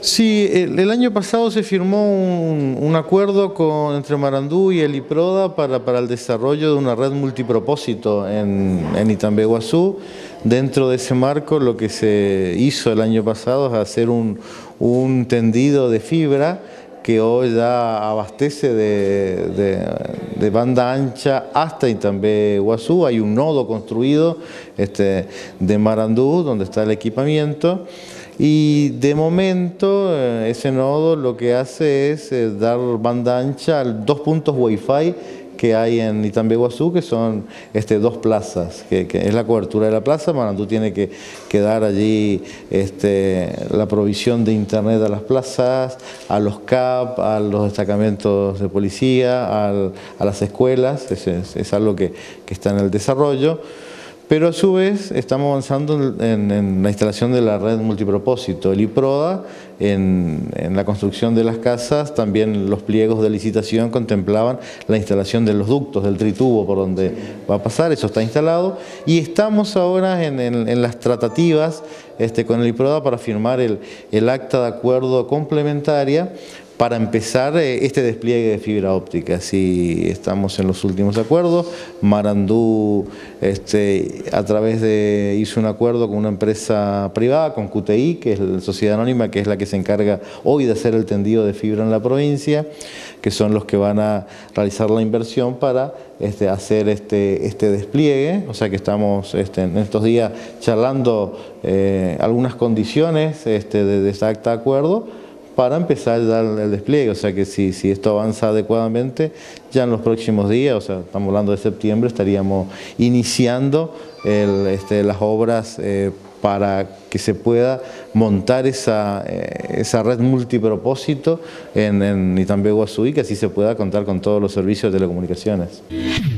Sí, el año pasado se firmó un acuerdo entre Marandú y el IPRODA para el desarrollo de una red multipropósito en Itambeguazú. Dentro de ese marco, lo que se hizo el año pasado es hacer un tendido de fibra que hoy ya abastece de banda ancha hasta Itambeguazú. Hay un nodo construido de Marandú, donde está el equipamiento. Y de momento ese nodo lo que hace es dar banda ancha a 2 puntos Wi-Fi que hay en Itambeguazú, que son dos plazas, que es la cobertura de la plaza. Marandú tiene que dar allí la provisión de internet a las plazas, a los CAP, a los destacamentos de policía, a las escuelas. Es algo que está en el desarrollo. Pero a su vez estamos avanzando en la instalación de la red multipropósito. El IPRODA, en la construcción de las casas, también los pliegos de licitación contemplaban la instalación de los ductos, del tritubo por donde va a pasar. Eso está instalado y estamos ahora en las tratativas con el IPRODA para firmar el acta de acuerdo complementaria para empezar este despliegue de fibra óptica. Sí, estamos en los últimos acuerdos. Marandú hizo un acuerdo con una empresa privada, con QTI, que es la sociedad anónima, que es la que se encarga hoy de hacer el tendido de fibra en la provincia, que son los que van a realizar la inversión para hacer este despliegue. O sea que estamos en estos días charlando algunas condiciones de ese acta de acuerdo, para empezar a dar el despliegue. O sea que si esto avanza adecuadamente, ya en los próximos días, o sea, estamos hablando de septiembre, estaríamos iniciando las obras para que se pueda montar esa red multipropósito en Itambeguazú y que así se pueda contar con todos los servicios de telecomunicaciones.